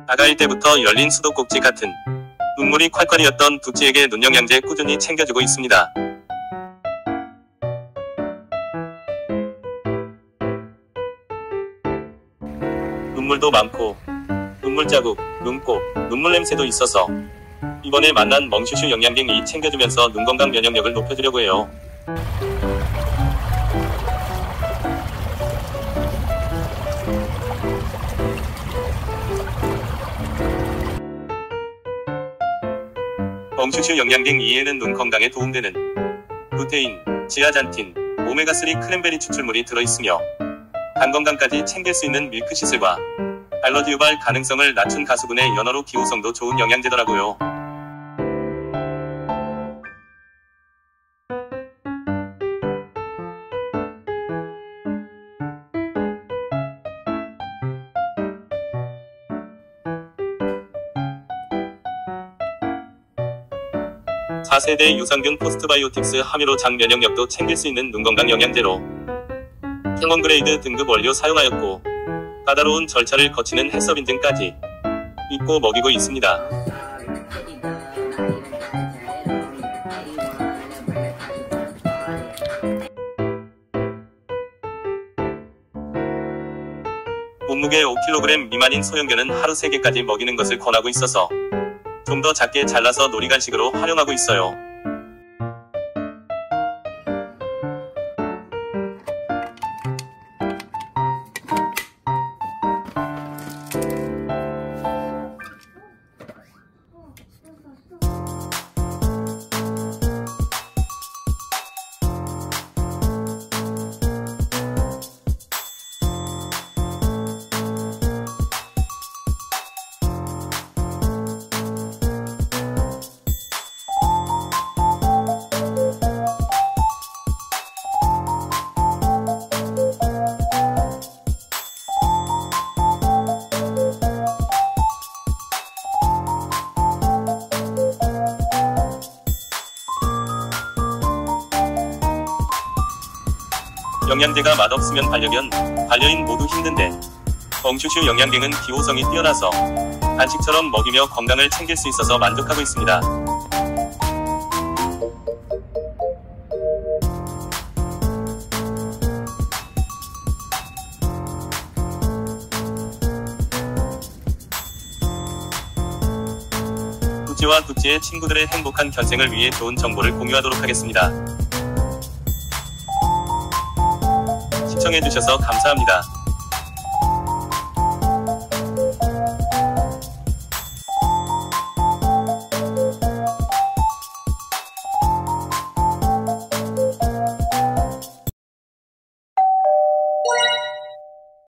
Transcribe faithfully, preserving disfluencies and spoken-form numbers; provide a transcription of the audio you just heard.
아가일 때부터 열린 수도꼭지 같은 눈물이 콸콸이었던 두찌에게 눈영양제 꾸준히 챙겨주고 있습니다. 눈물도 많고 눈물 자국, 눈곱, 눈물 냄새도 있어서 이번에 만난 멍슈슈 영양갱이 챙겨주면서 눈건강 면역력을 높여주려고 해요. 멍슈슈 영양갱 이에는 눈 건강에 도움되는 루테인, 지아잔틴, 오메가삼 크랜베리 추출물이 들어있으며 간 건강까지 챙길 수 있는 밀크시슬과 알러지 유발 가능성을 낮춘 가수분의 연어로 기호성도 좋은 영양제더라고요. 사 세대 유산균 포스트바이오틱스 함유로 장 면역력도 챙길 수 있는 눈건강 영양제로 팀원그레이드 등급 원료 사용하였고 까다로운 절차를 거치는 해썹 인증까지 믿고 먹이고 있습니다. 몸무게 오 킬로그램 미만인 소형견은 하루 세 개까지 먹이는 것을 권하고 있어서 좀 더 작게 잘라서 놀이간식으로 활용하고 있어요. 영양제가 맛없으면 반려견, 반려인 모두 힘든데 멍슈슈 영양갱은 기호성이 뛰어나서 간식처럼 먹이며 건강을 챙길 수 있어서 만족하고 있습니다. 두찌와 두찌의 친구들의 행복한 견생을 위해 좋은 정보를 공유하도록 하겠습니다. 시청해주셔서 감사합니다.